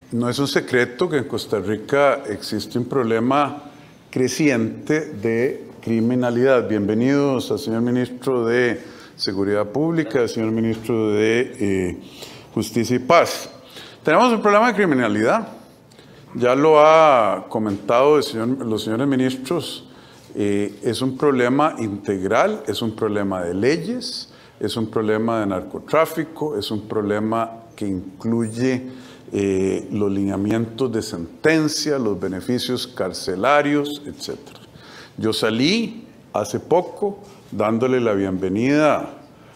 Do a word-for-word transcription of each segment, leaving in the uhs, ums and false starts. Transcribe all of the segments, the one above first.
No es un secreto que en Costa Rica existe un problema creciente de criminalidad. Bienvenidos al señor ministro de Seguridad Pública, al señor ministro de eh, Justicia y Paz. Tenemos un problema de criminalidad. Ya lo ha comentado el señor, los señores ministros. Eh, es un problema integral, es un problema de leyes, es un problema de narcotráfico, es un problema que incluye Eh, los lineamientos de sentencia, los beneficios carcelarios, etcétera. Yo salí hace poco dándole la bienvenida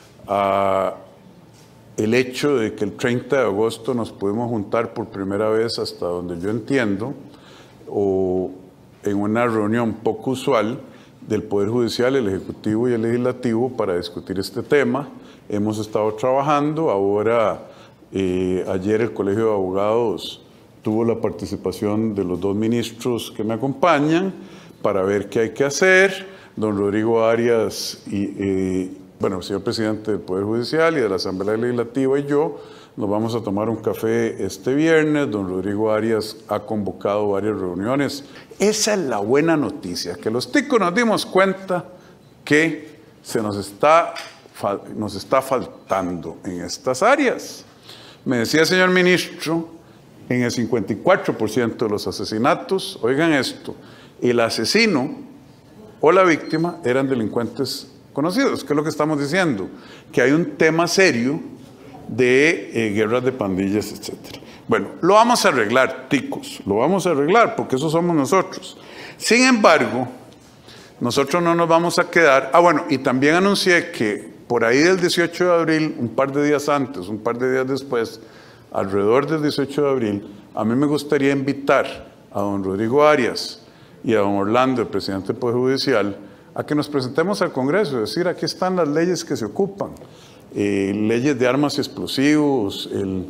a el hecho de que el treinta de agosto nos pudimos juntar por primera vez, hasta donde yo entiendo, o en una reunión poco usual del Poder Judicial, el Ejecutivo y el Legislativo para discutir este tema. Hemos estado trabajando, ahora Eh, ayer el Colegio de Abogados tuvo la participación de los dos ministros que me acompañan para ver qué hay que hacer. Don Rodrigo Arias, y, eh, bueno, el señor presidente del Poder Judicial y de la Asamblea Legislativa y yo nos vamos a tomar un café este viernes. Don Rodrigo Arias ha convocado varias reuniones. Esa es la buena noticia, que los ticos nos dimos cuenta que se nos está, nos está faltando en estas áreas. Me decía el señor ministro, en el cincuenta y cuatro por ciento de los asesinatos, oigan esto, el asesino o la víctima eran delincuentes conocidos. ¿Qué es lo que estamos diciendo? Que hay un tema serio de eh, guerras de pandillas, etcétera. Bueno, lo vamos a arreglar, ticos, lo vamos a arreglar, porque eso somos nosotros. Sin embargo, nosotros no nos vamos a quedar. Ah, bueno, y también anuncié que por ahí del dieciocho de abril, un par de días antes, un par de días después, alrededor del dieciocho de abril, a mí me gustaría invitar a don Rodrigo Arias y a don Orlando, el presidente del Poder Judicial, a que nos presentemos al Congreso, es decir, aquí están las leyes que se ocupan, eh, leyes de armas y explosivos, el,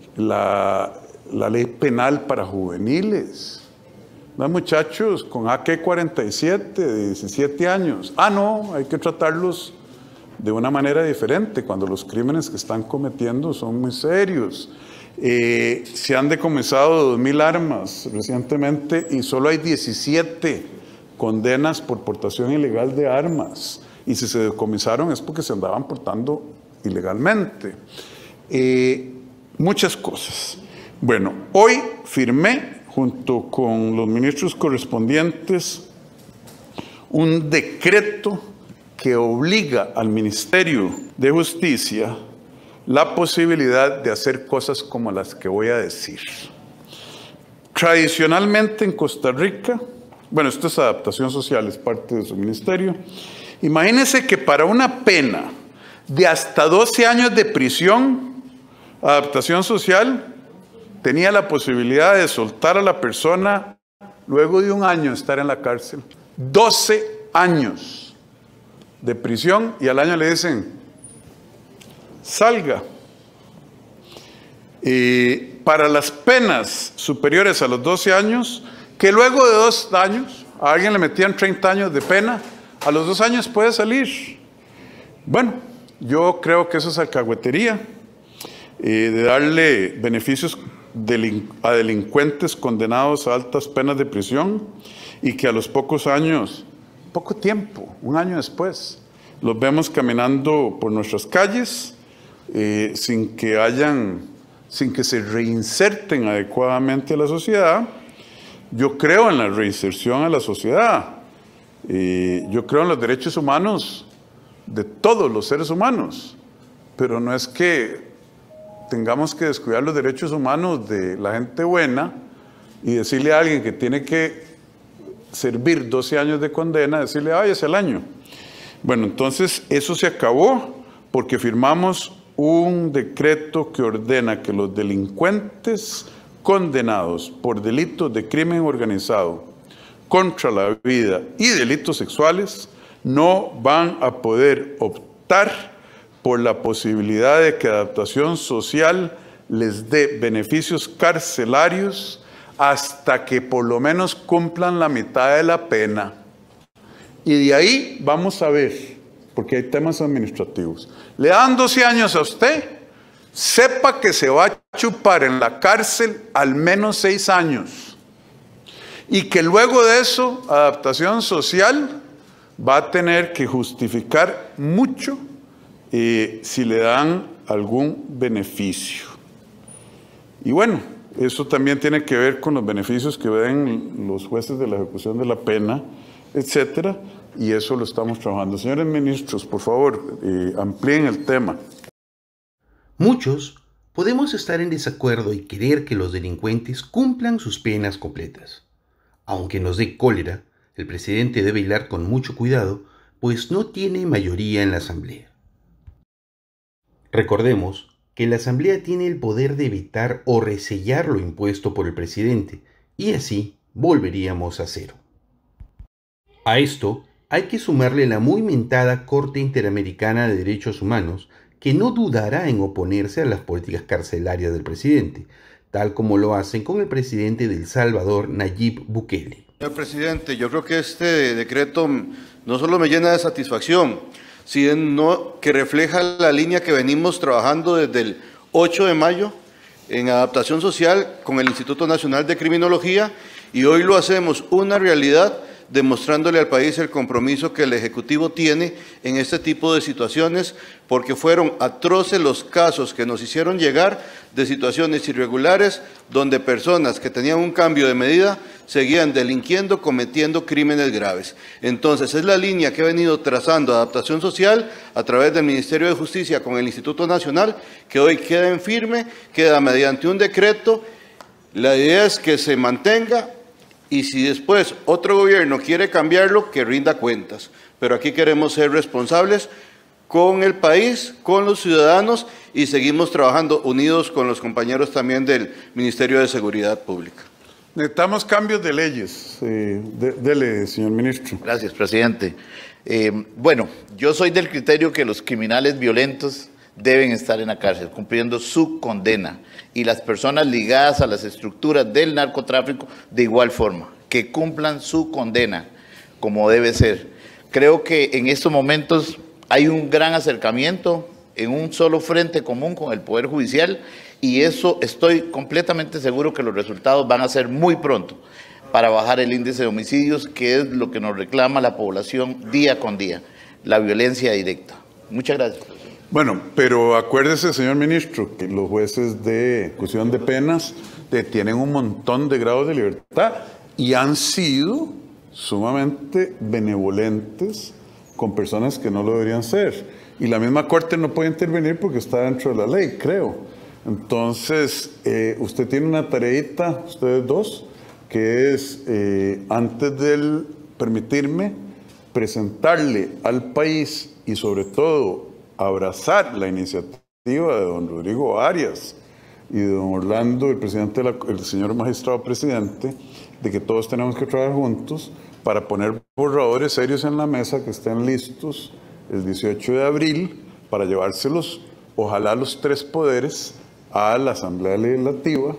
la, la ley penal para juveniles. No, muchachos con A K cuarenta y siete de diecisiete años. Ah, no, hay que tratarlos de una manera diferente cuando los crímenes que están cometiendo son muy serios. Eh, se han decomisado dos mil armas recientemente y solo hay diecisiete condenas por portación ilegal de armas. Y si se decomisaron es porque se andaban portando ilegalmente. Eh, muchas cosas. Bueno, hoy firmé junto con los ministros correspondientes un decreto que obliga al Ministerio de Justicia la posibilidad de hacer cosas como las que voy a decir. Tradicionalmente en Costa Rica, bueno, esto es adaptación social, es parte de su ministerio. Imagínense que para una pena de hasta doce años de prisión, adaptación social tenía la posibilidad de soltar a la persona luego de un año de estar en la cárcel. doce años de prisión y al año le dicen, salga. Y para las penas superiores a los doce años, que luego de dos años, a alguien le metían treinta años de pena, a los dos años puede salir. Bueno, yo creo que eso es alcahuetería, eh, de darle beneficios a delincuentes condenados a altas penas de prisión y que a los pocos años, poco tiempo, un año después, los vemos caminando por nuestras calles eh, sin que hayan, sin que se reinserten adecuadamente a la sociedad. Yo creo en la reinserción a la sociedad. Eh, yo creo en los derechos humanos de todos los seres humanos, pero no es que tengamos que descuidar los derechos humanos de la gente buena y decirle a alguien que tiene que servir doce años de condena, decirle, ay, es el año. Bueno, entonces eso se acabó porque firmamos un decreto que ordena que los delincuentes condenados por delitos de crimen organizado contra la vida y delitos sexuales no van a poder optar por la posibilidad de que adaptación social les dé beneficios carcelarios hasta que por lo menos cumplan la mitad de la pena. Y de ahí vamos a ver, porque hay temas administrativos. Le dan doce años a usted, sepa que se va a chupar en la cárcel al menos seis años y que luego de eso, adaptación social, va a tener que justificar mucho eh, si le dan algún beneficio. Y bueno, eso también tiene que ver con los beneficios que ven los jueces de la ejecución de la pena, etcétera, y eso lo estamos trabajando. Señores ministros, por favor, eh, amplíen el tema. Muchos podemos estar en desacuerdo y querer que los delincuentes cumplan sus penas completas. Aunque nos dé cólera, el presidente debe hilar con mucho cuidado, pues no tiene mayoría en la Asamblea. Recordemos que la Asamblea tiene el poder de evitar o resellar lo impuesto por el presidente, y así volveríamos a cero. A esto hay que sumarle la muy mentada Corte Interamericana de Derechos Humanos, que no dudará en oponerse a las políticas carcelarias del presidente, tal como lo hacen con el presidente de El Salvador, Nayib Bukele. Señor presidente, yo creo que este decreto no solo me llena de satisfacción, sino que refleja la línea que venimos trabajando desde el ocho de mayo en adaptación social con el Instituto Nacional de Criminología, y hoy lo hacemos una realidad, demostrándole al país el compromiso que el Ejecutivo tiene en este tipo de situaciones, porque fueron atroces los casos que nos hicieron llegar de situaciones irregulares donde personas que tenían un cambio de medida seguían delinquiendo, cometiendo crímenes graves. Entonces, es la línea que ha venido trazando Adaptación Social a través del Ministerio de Justicia con el Instituto Nacional, que hoy queda en firme, queda mediante un decreto. La idea es que se mantenga, y si después otro gobierno quiere cambiarlo, que rinda cuentas. Pero aquí queremos ser responsables con el país, con los ciudadanos, y seguimos trabajando unidos con los compañeros también del Ministerio de Seguridad Pública. Necesitamos cambios de leyes. Eh, de, dele, señor ministro. Gracias, presidente. Eh, bueno, yo soy del criterio que los criminales violentos deben estar en la cárcel, cumpliendo su condena, y las personas ligadas a las estructuras del narcotráfico de igual forma, que cumplan su condena, como debe ser. Creo que en estos momentos hay un gran acercamiento en un solo frente común con el Poder Judicial, y eso estoy completamente seguro que los resultados van a ser muy pronto para bajar el índice de homicidios, que es lo que nos reclama la población día con día, la violencia directa. Muchas gracias. Bueno, pero acuérdese, señor ministro, que los jueces de ejecución de penas tienen un montón de grados de libertad y han sido sumamente benevolentes con personas que no lo deberían ser. Y la misma Corte no puede intervenir porque está dentro de la ley, creo. Entonces, eh, usted tiene una tareita, ustedes dos, que es, eh, antes de permitirme presentarle al país y sobre todo abrazar la iniciativa de don Rodrigo Arias y de don Orlando, el presidente, de la, el señor magistrado presidente, de que todos tenemos que trabajar juntos para poner borradores serios en la mesa que estén listos el dieciocho de abril para llevárselos, ojalá los tres poderes, a la Asamblea Legislativa,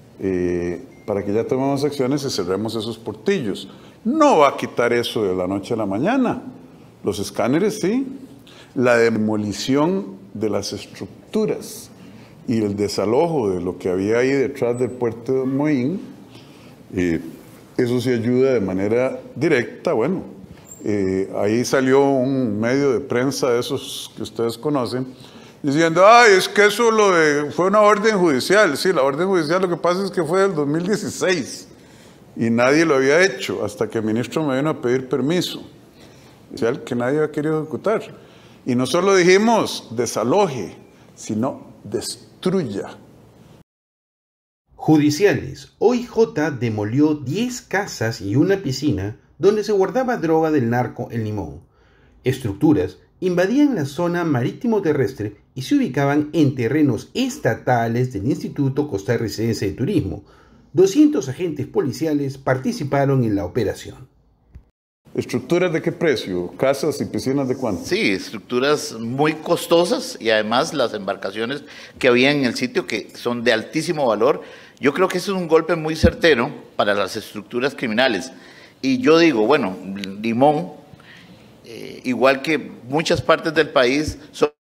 eh, para que ya tomemos acciones y cerremos esos portillos. No va a quitar eso de la noche a la mañana. Los escáneres sí. La demolición de las estructuras y el desalojo de lo que había ahí detrás del puerto de Moín, eh, eso sí ayuda de manera directa. Bueno, eh, ahí salió un medio de prensa de esos que ustedes conocen, diciendo, ay, es que eso lo de, fue una orden judicial. Sí, la orden judicial lo que pasa es que fue del dos mil dieciséis y nadie lo había hecho hasta que el ministro me vino a pedir permiso, que nadie había querido ejecutar. Y no solo dijimos desaloje, sino destruya. Judiciales. O I J demolió diez casas y una piscina donde se guardaba droga del narco en Limón. Estructuras invadían la zona marítimo-terrestre y se ubicaban en terrenos estatales del Instituto Costarricense de Turismo. doscientos agentes policiales participaron en la operación. ¿Estructuras de qué precio? ¿Casas y piscinas de cuánto? Sí, estructuras muy costosas, y además las embarcaciones que había en el sitio, que son de altísimo valor. Yo creo que eso es un golpe muy certero para las estructuras criminales. Y yo digo, bueno, Limón, eh, igual que muchas partes del país, son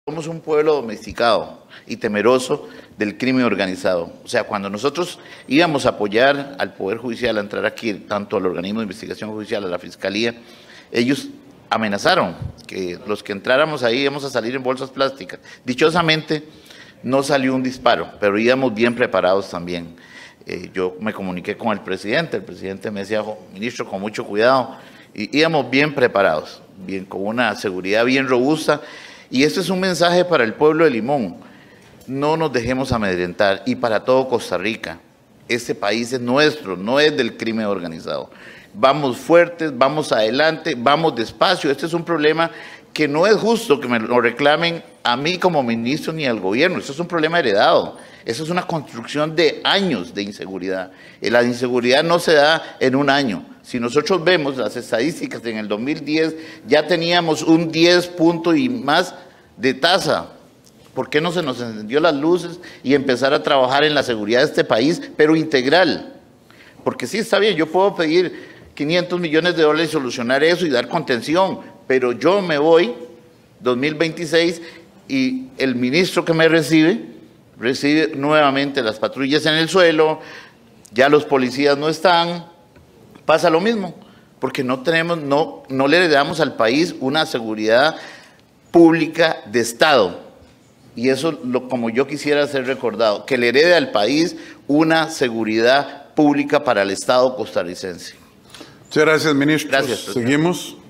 somos un pueblo domesticado y temeroso del crimen organizado. O sea, cuando nosotros íbamos a apoyar al Poder Judicial a entrar aquí, tanto al organismo de investigación judicial, a la Fiscalía, ellos amenazaron que los que entráramos ahí íbamos a salir en bolsas plásticas. Dichosamente, no salió un disparo, pero íbamos bien preparados también. Eh, yo me comuniqué con el presidente, el presidente me decía, ministro, con mucho cuidado, y íbamos bien preparados, bien, con una seguridad bien robusta. Y este es un mensaje para el pueblo de Limón: no nos dejemos amedrentar, y para todo Costa Rica. Este país es nuestro, no es del crimen organizado. Vamos fuertes, vamos adelante, vamos despacio. Este es un problema que no es justo que me lo reclamen a mí como ministro ni al gobierno. Esto es un problema heredado. Eso es una construcción de años de inseguridad. La inseguridad no se da en un año. Si nosotros vemos las estadísticas, en el dos mil diez ya teníamos un diez punto y más de tasa. ¿Por qué no se nos encendió las luces y empezar a trabajar en la seguridad de este país, pero integral? Porque sí, está bien, yo puedo pedir quinientos millones de dólares y solucionar eso y dar contención, pero yo me voy dos mil veintiséis y el ministro que me recibe, recibe nuevamente las patrullas en el suelo, ya los policías no están, pasa lo mismo, porque no tenemos, no, no le damos al país una seguridad pública de Estado. Y eso, lo, como yo quisiera ser recordado, que le herede al país una seguridad pública para el Estado costarricense. Muchas gracias, ministro. Gracias, presidente. Seguimos.